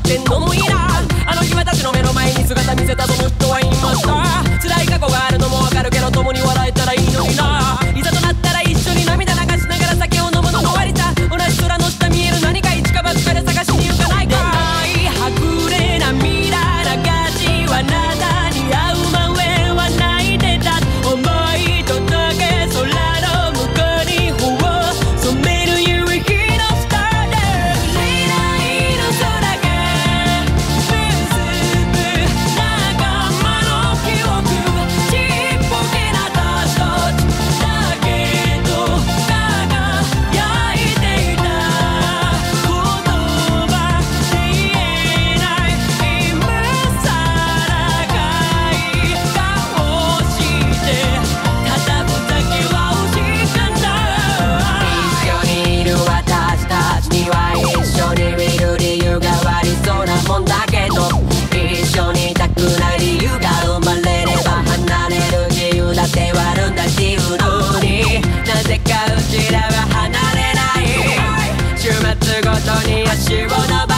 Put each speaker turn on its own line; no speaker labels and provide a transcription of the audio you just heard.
ってんのもいいな。あの日私の目の前に姿見せたその人はいました。辛い過去があるのもわかるけど共に笑えたらいいのにな。いざとなったら一緒に涙流しながら酒を飲むのも割りさ。同じ空の下見える何か一か八かで探しに行かないか。はぐれ涙流しはあなたに会う前は泣いてた。思いとだけ空の向こうに頬を染める夕日のスターで未来の空が結ぶ仲間の記憶。ちっぽけな私たちだけど輝いていた。言葉で言えない今さら会話をしてただぶだけは惜しかった。一緒にいる私たちには一緒にいる理由がありそうなもんだけど、一緒にいたくない理由が生まれれば離れる自由だってあるんだっていうのに、なぜかうちらは離れない。週末ごとに足を伸ば